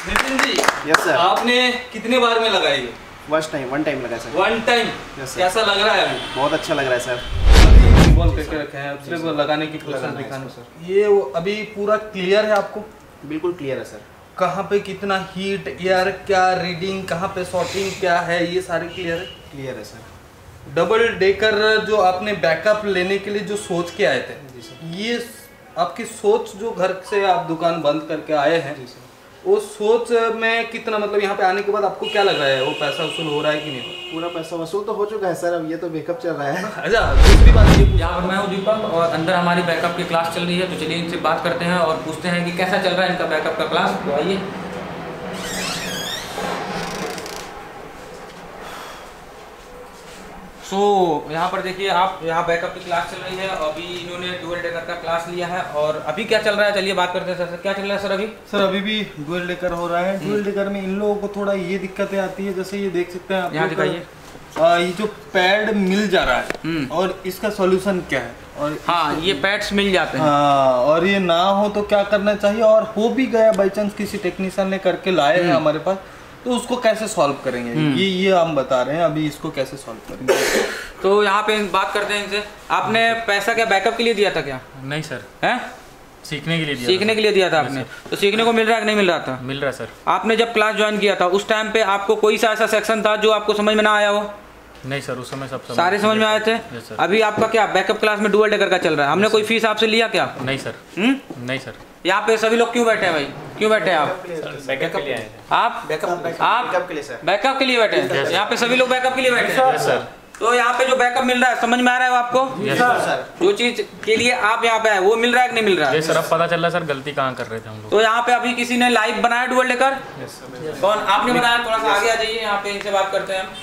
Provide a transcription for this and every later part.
Nitin ji, yes sir. आपने कितने बार में लगाई है? वन टाइम लगा sir. One time. Yes sir. कैसा लग रहा है अभी? बहुत अच्छा लग रहा है सर। अभी बॉल करके रखे हैं, सिर्फ लगाने की प्रोसेस दिखाने सर। ये अभी पूरा क्लियर है आपको? बिल्कुल क्लियर है सर। कहाँ पे कितना हीट एयर, क्या रीडिंग, कहाँ पे शॉर्टिंग क्या है, ये सारे क्लियर है? क्लियर है सर। डबल डेकर जो आपने बैकअप लेने के लिए जो सोच के आए थे, जी सर। ये आपकी सोच जो घर से आप दुकान बंद करके आए हैं, जी सर। वो सोच में कितना मतलब यहाँ पे आने के बाद आपको क्या लग रहा है, वो पैसा वसूल हो रहा है कि नहीं? पूरा पैसा वसूल तो हो चुका है सर, अब ये तो बैकअप चल रहा है। अच्छा, दूसरी बात ये यहाँ पर मैं हूँ दीपक और अंदर हमारी बैकअप की क्लास चल रही है, तो चलिए इनसे बात करते हैं और पूछते हैं कि कैसा चल रहा है इनका बैकअप का क्लास। तो आइए। यहाँ पर देखिए आप, यहाँ बैकअप की क्लास चल रही है। अभी इन्होंने डुअल डेकर का क्लास लिया है और अभी क्या चल रहा है, चलिए बात करते हैं सर। क्या चल रहा है सर अभी? सर अभी भी डुअल डेकर हो रहा है। डुअल डेकर में इन लोगों को थोड़ा ये दिक्कतें आती है, जैसे ये देख सकते हैं आप, यहाँ दिखाइए। ये जो पैड मिल जा रहा है और इसका सॉल्यूशन क्या है? और हाँ, ये पैड्स मिल जाते हैं। हाँ, और ये ना हो तो क्या करना चाहिए, और हो भी गया बाई चांस किसी टेक्नीशियन ने करके लाए हैं हमारे पास, तो उसको कैसे सॉल्व करेंगे, ये हम बता रहे हैं अभी, इसको कैसे सॉल्व करेंगे। तो यहाँ पे बात करते हैं इनसे। आपने पैसा क्या बैकअप के लिए दिया था क्या? नहीं सर, हैं? सीखने के लिए दिया। सीखने के लिए दिया था आपने? तो सीखने को मिल रहा है कि नहीं मिल रहा था? मिल रहा है सर। आपने जब क्लास ज्वाइन किया था उस टाइम पे आपको कोई सा ऐसा सेक्शन था जो आपको समझ में ना आया हो? नहीं सर, उस समय सब सारे समझ में आए थे? Yes sir. अभी आपका क्या बैकअप क्लास में डुअल डेकर का चल रहा है, हमने कोई फीस आपसे लिया क्या? नहीं सर। नहीं सर। यहाँ पे सभी लोग क्यों बैठे हैं भाई, क्यों बैठे हैं आप? बैकअप के लिए आए थे। आप बैकअप के लिए सर। बैकअप के लिए बैठे हैं? यहाँ पे सभी लोग बैकअप के लिए बैठे हैं? Yes sir. तो यहाँ पे जो बैकअप मिल रहा है समझ में आ रहा है वो आपको? Yes sir. जो चीज के लिए आप यहाँ पे है वो मिल रहा है कि नहीं मिल रहा है? यस सर, अब पता चल रहा है सर गलती कहाँ कर रहे थे हम लोग। तो यहाँ पे अभी किसी ने लाइव बनाया डुअल डेकर? कौन? आपने बनाया? थोड़ा सा आगे आ जाइए, यहाँ पे इनसे बात करते हैं हम।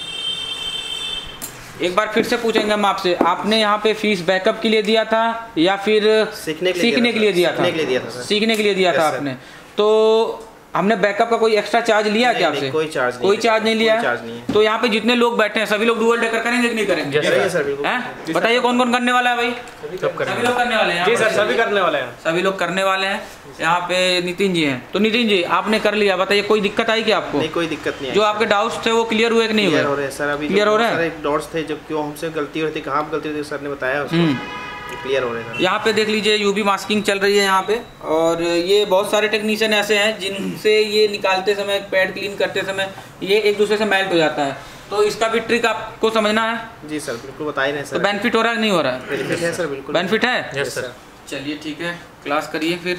एक बार फिर से पूछेंगे हम आपसे, आपने यहाँ पे फीस बैकअप के लिए दिया था या फिर सीखने के लिए दिया था? सीखने के लिए दिया था आपने। तो हमने बैकअप का कोई एक्स्ट्रा चार्ज लिया क्या आपसे? कोई चार्ज नहीं लिया है। तो यहाँ पे जितने लोग बैठे हैं सभी लोग डुअल डेकर करेंगे कि नहीं करेंगे? हैं? बताइए कौन कौन करने वाला है भाई? सभी लोग करने वाले हैं। जी सर, सभी करने वाले हैं। सभी लोग करने वाले हैं। यहाँ पे नितिन जी हैं, तो नितिन जी आपने कर लिया, बताइए कोई दिक्कत आई क्या आपको? नहीं, कोई दिक्कत नहीं। जो आपके डाउट्स थे वो क्लियर हुए कि नहीं हुए? क्लियर हो रहे हैं सर। अभी क्लियर हो रहे हैं? सारे डाउट्स थे, जब क्यों हमसे गलती होती, कहाँ पे गलती होती, सर ने बताया उसको, क्लियर हो रहे हैं। यहाँ पे देख लीजिए यूवी मास्किंग चल रही है यहाँ पे, और ये बहुत सारे टेक्नीशियन ऐसे हैं जिनसे ये निकालते समय, पैड क्लीन करते समय ये एक दूसरे से मेल्ट हो जाता है, तो इसका भी ट्रिक आपको समझना है। जी सर, बिल्कुल बता ही रहे हैं सर। तो बेनिफिट हो रहा है कि नहीं हो रहा है? बेनिफिट है सर, बिल्कुल बेनिफिट है। Yes sir. चलिए ठीक है, क्लास करिए फिर।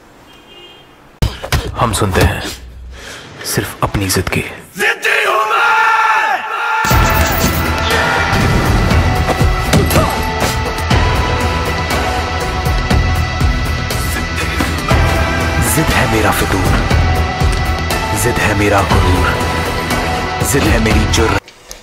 हम सुनते हैं सिर्फ अपनी जिद की। जिद है मेरा फितूर, जिद है मेरा गुरूर, जिद है मेरी जुर्रत।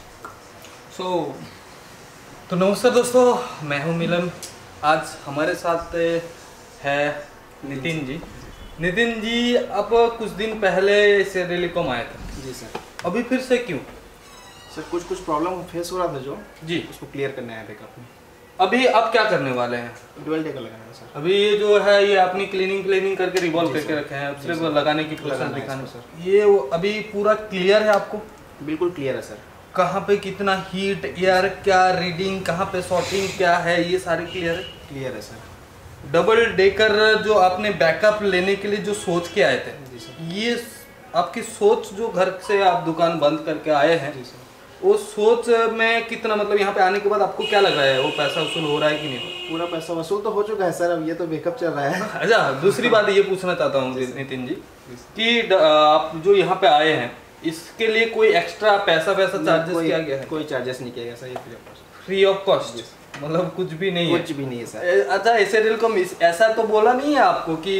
तो नमस्कार दोस्तों, मैं हूं मिलन। आज हमारे साथ है नितिन जी। नितिन जी, अब कुछ दिन पहले से टेलीकॉम आया था। जी सर। अभी फिर से क्यों? सर कुछ प्रॉब्लम फेस हो रहा था जो जी, उसको क्लियर करने आया बैकअप में। अभी आप क्या करने वाले हैं? डुअल डेकर लगाना है सर। अभी ये जो है ये अपनी क्लीनिंग करके रिवॉल्व करके रखे हैं, सिर्फ लगाने की प्रोसेस दिखाने सर। ये अभी पूरा क्लियर है आपको? बिल्कुल क्लियर है सर। कहाँ पे कितना हीट एयर, क्या रीडिंग, कहाँ पे शॉर्टिंग क्या है, ये सारे क्लियर है? क्लियर है सर। डबल डेकर जो आपने बैकअप लेने के लिए जो सोच के आए थे, जी सर। ये आपकी सोच जो घर से आप दुकान बंद करके आए हैं, जी सर। वो सोच में कितना मतलब यहाँ पे आने के बाद आपको क्या लग रहा है, वो पैसा वसूल हो रहा है कि नहीं? पूरा पैसा वसूल तो हो चुका है सर, अब ये तो बैकअप चल रहा है। अच्छा, दूसरी बात ये पूछना चाहता हूँ नितिन जी कि आप जो यहाँ पे आए हैं इसके लिए कोई एक्स्ट्रा पैसा चार्जेस किया गया है? कोई चार्जेस नहीं किया गया सर, ये फ्री ऑफ कॉस्ट, मतलब कुछ भी नहीं है? कुछ भी नहीं है सर। अच्छा, ऐसे टेलीकॉम ऐसा तो बोला नहीं है आपको कि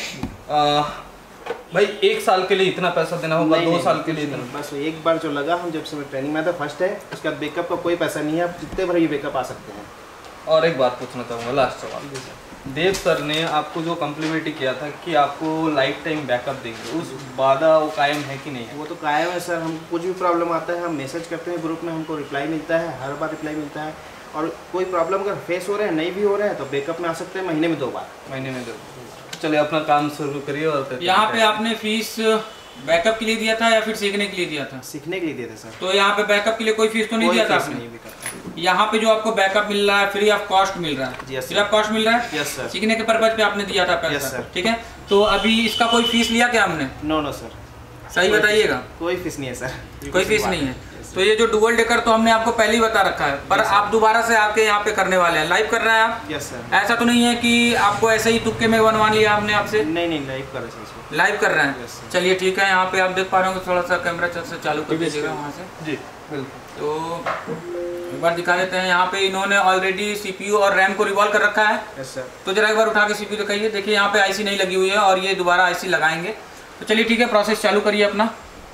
भाई 1 साल के लिए इतना पैसा देना होगा, 2 साल के लिए इतना? बस एक बार जो लगा, हम जब से ट्रेनिंग में था फर्स्ट है, उसका बैकअप का कोई पैसा नहीं है, आप जितने भर ये बैकअप आ सकते हैं। और एक बात पूछना चाहूँगा, लास्ट सवाल। देव सर ने आपको जो कम्प्लीमेंट किया था कि आपको लाइफ टाइम बैकअप देंगे, उस वादा वो कायम है कि नहीं है? वो तो कायम है सर। हम कुछ भी प्रॉब्लम आता है, हम मैसेज करते हैं ग्रुप में, हमको रिप्लाई मिलता है, हर बार रिप्लाई मिलता है। और कोई प्रॉब्लम अगर फेस हो रहे हैं, नहीं भी हो रहे हैं, तो बैकअप में आ सकते हैं महीने में 2 बार। महीने में 2 बार। चलिए अपना काम शुरू करिए। और यहाँ पे आपने फीस बैकअप के लिए दिया था या फिर सीखने के लिए दिया था? सीखने के लिए दिए थे सर। तो यहाँ पे बैकअप के लिए कोई फीस तो नहीं दिया था आपने? नहीं भी करता। यहाँ पे जो आपको बैकअप मिल रहा है फ्री ऑफ कॉस्ट मिल रहा है? फ्री ऑफ कॉस्ट मिल रहा है। Yes sir. सीखने के पर्पज पे आपने दिया था पैसा, ठीक है। तो अभी इसका कोई फीस लिया क्या हमने? No sir. सही बताइएगा। कोई फीस नहीं है सर। कोई फीस नहीं है। तो ये जो डुअल डेकर तो हमने आपको पहले ही बता रखा है, पर आप दोबारा से आके यहाँ पे करने वाले हैं, लाइव कर रहे हैं आप? Yes sir. ऐसा तो नहीं है कि आपको ऐसे ही तुक्के में बनवा लिया हमने आपसे? नहीं, लाइव कर रहे हैं इसको। लाइव कर रहे हैं। चलिए ठीक है, यहाँ पे आप देख पा रहे हो, थोड़ा सा कैमरा से चालू कर दीजिएगा वहाँ से। जी बिल्कुल। तो एक बार दिखा देते हैं। यहाँ पे इन्होंने ऑलरेडी CPU और रैम को रिवॉल्व कर रखा है। Yes sir. तो जरा एक बार उठा के CPU दिखाइए। देखिए यहाँ पे IC नहीं लगी हुई है और ये दोबारा IC लगाएंगे। तो चलिए ठीक है, प्रोसेस चालू करिए अपना।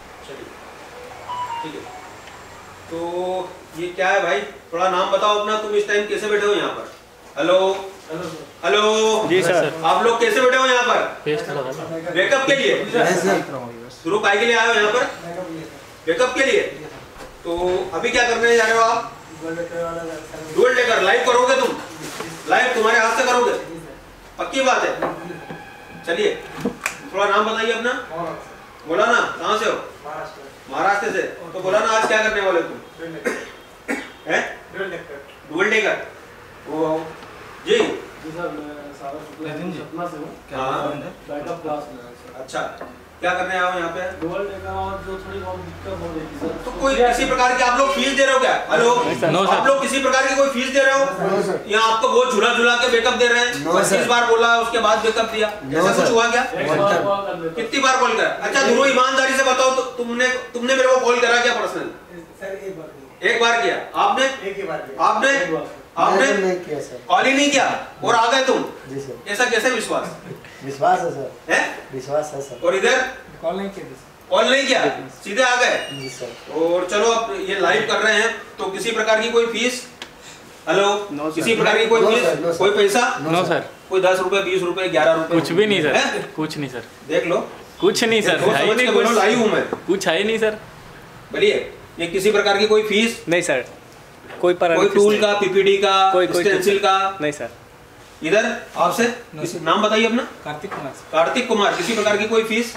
ठीक है, तो ये क्या है भाई, थोड़ा नाम बताओ अपना। तुम इस टाइम कैसे बैठे हो यहाँ पर? हेलो हेलो जी सर। आप लोग कैसे बैठे हो यहाँ पर? बैकअप के लिए? शुरू काय के लिए आए हो यहाँ पर? बैकअप के लिए। तो अभी क्या करने जा रहे हो आप? डुअल डेकर लाइव करोगे तुम? लाइव तुम्हारे हाथ से करोगे? पक्की बात है। चलिए थोड़ा नाम बताइए अपना। बोला ना, कहाँ से हो? महाराष्ट्र से। तो बोला ना, आज क्या करने वाले तुम? हैं? Dual decker. वो जी नितिन जी क्या बैकअप क्लास में? अच्छा, क्या करने आए हो यहाँ पे? डुअल डेकर और जो थोड़ी बहुत दिक्कत हो रही थी सर। तो कोई किसी प्रकार की आप लोग फीस दे रहे हो क्या? हेलो, आप लोग किसी प्रकार की कोई फीस दे रहे हो? यहाँ आपको बहुत झूला झूला के बैकअप दे रहे हैं। 25 बार बोला, उसके बाद बैकअप दिया, ऐसा कुछ हुआ क्या? कितनी बार कॉल करा? अच्छा ध्रुव, ईमानदारी से बताओ, तो तुमने मेरे को कॉल करा क्या पर्सनल? एक बार किया आपने? आपने नहीं किया सर। कॉल ही नहीं किया और आ गए तुम? जी सर। ऐसा कैसे विश्वास? विश्वास है सर। है? विश्वास है सर। और इधर कॉल नहीं किया? कॉल नहीं किया, सीधे आ गए? जी सर। और चलो, अब ये लाइव कर रहे हैं, तो किसी प्रकार की कोई फीस? हेलो, किसी प्रकार की कोई फीस, कोई पैसा? No sir. कोई 10 रुपए, 20 रुपए, 11 रुपए? कुछ भी नहीं सर। है? कुछ नहीं सर। देख लो, कुछ नहीं सर। है ही नहीं कुछ। लाइव हूँ मैं। कुछ है ही नहीं सर। बोलिए, ये किसी प्रकार की कोई फीस? नहीं सर, कोई टूल का, PPT का, स्टेंसिल का? नहीं सर। इधर आपसे नाम बताइए अपना। कार्तिक कुमार। किसी प्रकार की कोई फीस?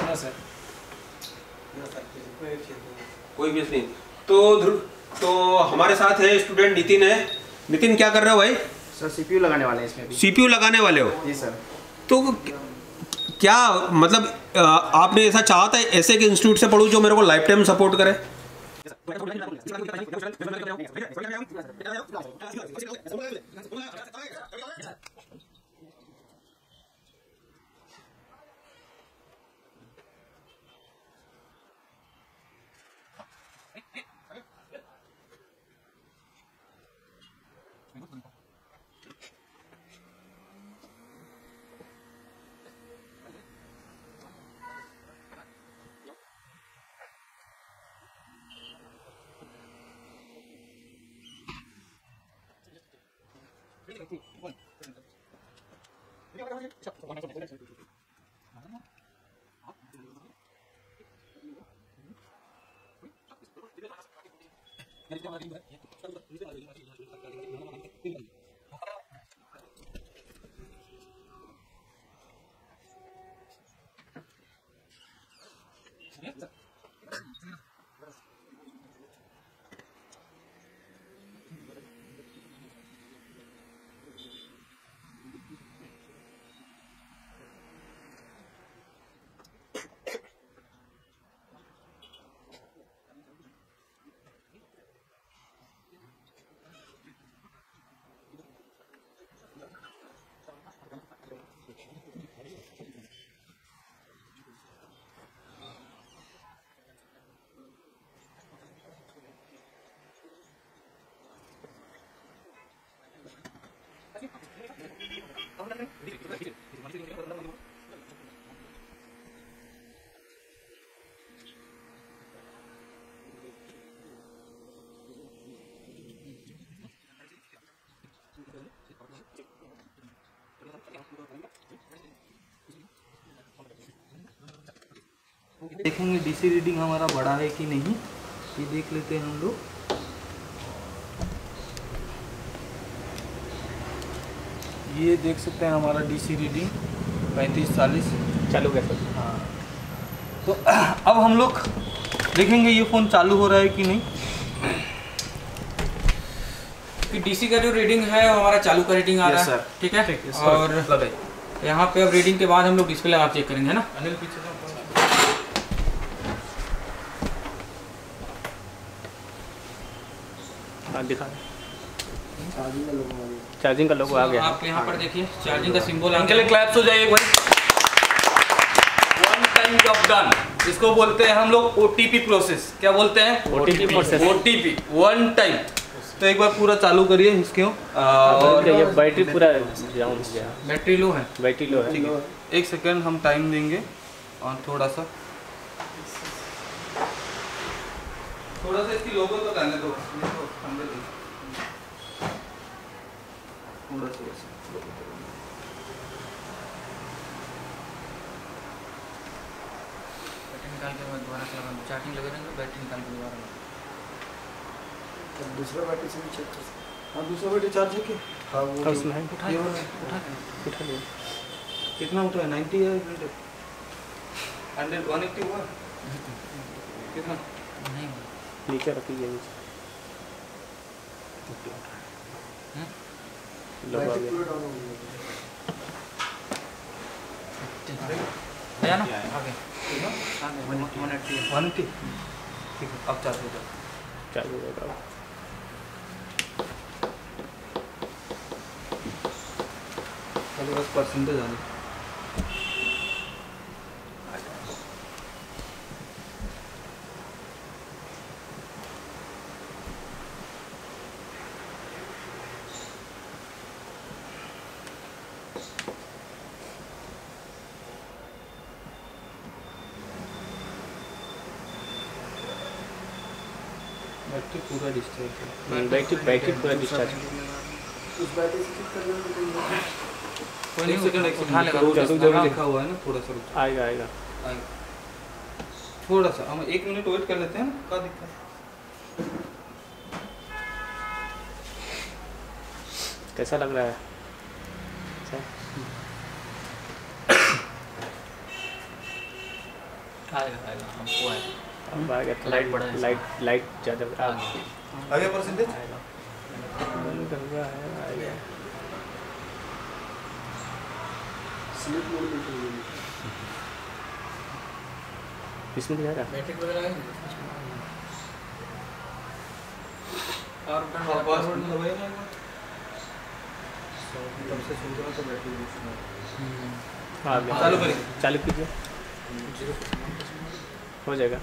कोई फीस नहीं। तो हमारे साथ है स्टूडेंट नितिन है। नितिन, क्या कर रहे हो भाई? सर CPU लगाने वाले हैं इसमें भी। CPU लगाने वाले हो? जी सर। तो क्या मतलब आपने ऐसा चाहा था ऐसे के इंस्टीट्यूट से पढ़ूं जो मेरे को लाइफ टाइम सपोर्ट करे? देखेंगे DC रीडिंग हमारा बड़ा है कि नहीं, ये देख लेते हैं हम लोग। ये देख सकते हैं हमारा DC रीडिंग 3540 चालू कैसे? हाँ, तो अब हम लोग देखेंगे ये फ़ोन चालू हो रहा है कि नहीं। कि डीसी का जो रीडिंग है वो हमारा चालू का रीडिंग आ रहा है, ठीक है। और यहाँ पे अब रीडिंग के बाद हम लोग डिस्प्ले लगा चेक करेंगे, है ना। अनिल पीछे दिखा चार्जिंग का लोगो आ गया। आप यहाँ पर देखिए चार्जिंग का सिंबल आ इनके गया। लिए क्लैप्स हो जाए एक बार। वन टाइम जॉब डन, इसको बोलते हैं हम लोग ओटीपी प्रोसेस। क्या बोलते हैं? OTP process. OTP one time. तो एक बार पूरा चालू करिए इसके। और ये बैटरी पूरा डाउन हो गया, बैटरी लो है, बैटरी लो है। ठीक है, एक सेकंड हम टाइम देंगे और थोड़ा सा इसकी लोगो तो करने दो। थोड़ा सा बैटरी निकाल के बाद दोबारा से लगा, चार्जिंग लगा देंगे, बैटरी निकाल के दोबारा लगा। दूसरा बैटरी से भी चेक कर सकते। हाँ दूसरा बैटरी चार्ज है क्या? हाँ वो उसमें है, उठा उठा लिया। कितना उठा है? 90 या 100? 180 हुआ कितना? नहीं नीचे रखिए नीचे। लोगो आ बैटरी गया। पूरा डाउन हो गया। है ना, आगे 180। ठीक है, अब चार्ज हो जाए। चालू हो गया। चलो बस परसेंटेज आ गई। बैटरी पूरा डिस्चार्ज है। बैटरी पूरा डिस्चार्ज। उस बैटरी से चेक करना तो कोई नहीं। कोई नहीं, एक सेकंड उठा लेगा। जगह लिखा हुआ है ना, थोड़ा सा रुक आएगा आएगा। थोड़ा सा हम 1 मिनट वेट कर लेते हैं ना। क्या दिक्कत है? कैसा लग रहा है? अच्छा। आएगा हमको है। अब आ गया। लाइट बढ़ा है। लाइट ज़्यादा आ गया। आगे परसेंटेज बंद कर रहा है, आएगा। स्लीप मोड में चल रही है। इसमें क्या है? बैटरी वगैरह है और पासवर्ड दबाइए ना एक बार। तब से सुन रहा था बैटरी आ गया। चालू करिए। चालू कीजिए, हो जाएगा।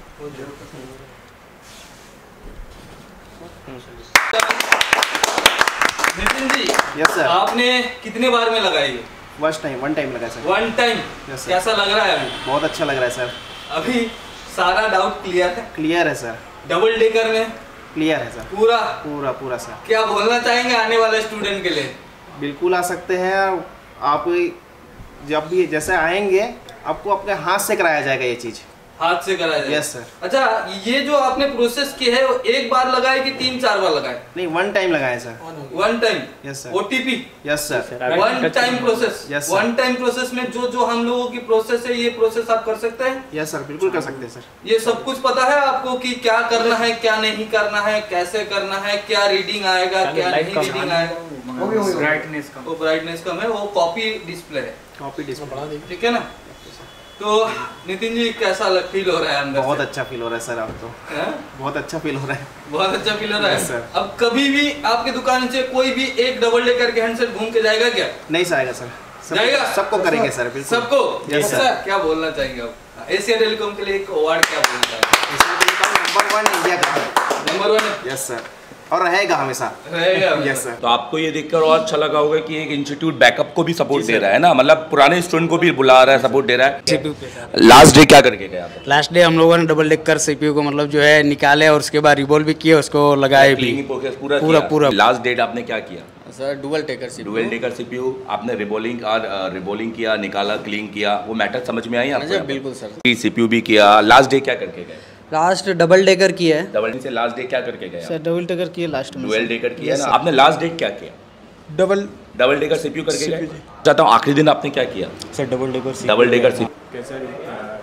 Nitin ji, yes sir. आपने कितने बार में लगाई? फर्स्ट टाइम, वन टाइम लगा sir. One time. Yes, sir. कैसा लग रहा है अभी? बहुत अच्छा लग रहा है सर। अभी सारा डाउट क्लियर है? क्लियर है सर। डबल डेकर में क्लियर है सर। पूरा पूरा पूरा सर। क्या बोलना चाहेंगे आने वाले स्टूडेंट के लिए? बिल्कुल आ सकते हैं आप। जब भी जैसे आएंगे आपको अपने हाथ से कराया जाएगा ये चीज़। हाथ से कराया जाए? Yes sir. अच्छा, ये जो आपने प्रोसेस की है वो एक बार लगाए कि 3-4 बार लगाए? नहीं, वन टाइम लगाए sir. One time. Yes sir. OTP? Yes sir. One time process? Yes, sir. One time process में जो हम लोगों की प्रोसेस है, ये प्रोसेस आप कर सकते हैं? यस सर, बिल्कुल कर सकते हैं सर। ये सब कुछ पता है आपको कि क्या करना है, क्या नहीं करना है, कैसे करना है, क्या रीडिंग आएगा, क्या नहीं रीडिंग आएगा? ब्राइटनेस का वो ब्राइटनेस कम है, वो कॉपी डिस्प्ले है, कॉपी डिस्प्ले। ठीक है ना। तो नितिन जी कैसा फील हो रहा है अंदर बहुत से? अच्छा फील हो रहा है सर। अब तो हैं? बहुत अच्छा फील हो रहा है। बहुत अच्छा फील हो रहा है। Yes, sir. अब कभी भी आपकी दुकान से कोई भी एक डबल डेकर के हैंडसेट घूम के जाएगा क्या? नहीं से आएगा सर। जाएगा? सबको करेंगे सर, बिल्कुल। सबको? Yes, sir. अच्छा, क्या बोलना चाहेंगे आप एशिया टेलीकॉम के लिए? एक अवार्ड क्या बोलना चाहेंगे? नंबर 1 इंडिया का है। नंबर 1 यस सर, और रहेगा हमेशा। रहेगा। Yes sir. तो आपको ये देखकर और अच्छा लगा होगा कि एक इंस्टीट्यूट बैकअप को भी सपोर्ट दे रहा है ना, मतलब पुराने स्टूडेंट को भी बुला रहा है, सपोर्ट दे रहा है। लास्ट डे क्या करके गए आप? लास्ट डे हम लोगों ने डबल डेकर सीपीयू को मतलब जो है निकाले और उसके बाद रिवॉल्व भी किए, उसको लगाए भी पूरा। लास्ट डेट आपने क्या किया sir? Dual decker CPU. Dual decker CPU आपने रिबोलिंग किया, निकाला, क्लीन किया, वो मैटर समझ में आई आपको? बिल्कुल सर। सीपीयू भी किया। लास्ट डे क्या करके गए? लास्ट डबल डेकर की है डबल से लास्ट डे क्या करके गए? सर डबल डेकर की है लास्ट में। डुअल डेकर किया ना आपने। लास्ट डे क्या किया? डबल डेकर सीपीयू करके गए। चाहता हूँ आखिरी दिन आपने क्या किया? सर डबल डेकर सीपीयू कैसा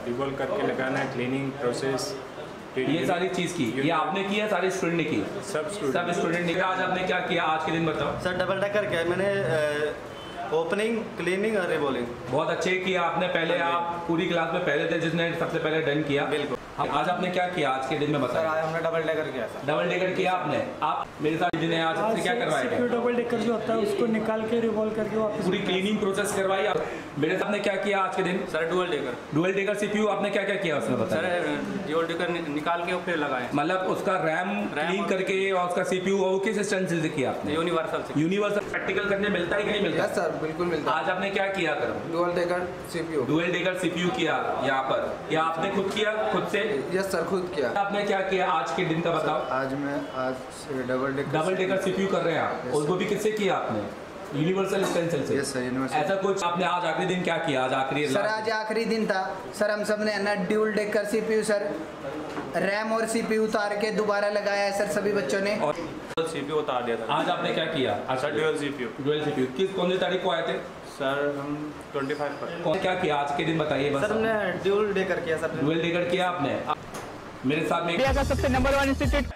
रिवॉल्व करके लगाना है, क्लीनिंग प्रोसेस, ये सारी चीज़ की, ये आपने की है, सारे स्टूडेंट ने की? सब स्टूडेंट ने किया। आज आपने क्या किया आज के दिन बताओ? सर डबल डेकर किया मैंने, ओपनिंग, क्लीनिंग और रिवॉल्विंग। बहुत अच्छे किया आपने। पहले आप पूरी क्लास में पहले थे जिसने सबसे पहले डन किया। बिल्कुल। आज आपने क्या किया आज के दिन में बताया? आज हमने डबल डेकर किया सर। डबल डेकर किया आपने। आप मेरे साथ जिन्हें आज आपसे क्या करवाया? डबल डेकर जो होता है उसको निकाल के रिवॉल्व करके वापस पूरी क्लीनिंग प्रोसेस करवाई आप। मेरे साथ ने क्या किया आज के दिन? सर डुअल डेकर CPU आपने क्या क्या किया उसमें बताया? सर डुअल डेकर निकाल के फिर लगाए, मतलब उसका रैम क्लीन करके और उसका CPU वो किस स्टैंड से किया आपने? यूनिवर्सल प्रैक्टिकल करने मिलता है कि नहीं मिलता? सर बिल्कुल मिलता आज आपने क्या किया? डुअल डेकर CPU किया यहाँ पर, या आपने खुद किया खुद से? यस सर खुद किया। आपने क्या किया आज के दिन का बताओ? आज डबल डेकर CPU कर रहे हैं आप, और वो भी किससे किया आपने? यूनिवर्सल स्टेंसिल से। Yes sir universal. ऐसा कुछ आपने आज आखिरी दिन क्या किया? आज आखिरी सर आज आखिरी दिन था सर, हम सब ने ना dual decker CPU sir RAM और CPU उतार के दोबारा लगाया है सर सभी बच्चों ने, और CPU उतार दिया था। आज आपने क्या किया? Sir dual CPU। कौन सी तारीख को आए थे? सर हम 25 पर। क्या किया आज के दिन बताइए बस। सर हमने ड्यूल डेकर किया सर। डुअल डेकर किया आपने। मेरे साथ में इंडिया का सबसे नंबर 1 इंस्टीट्यूट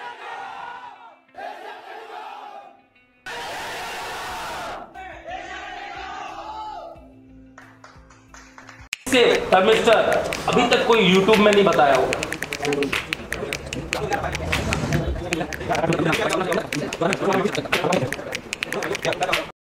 मिस्टर अभी तक कोई YouTube में नहीं बताया होगा।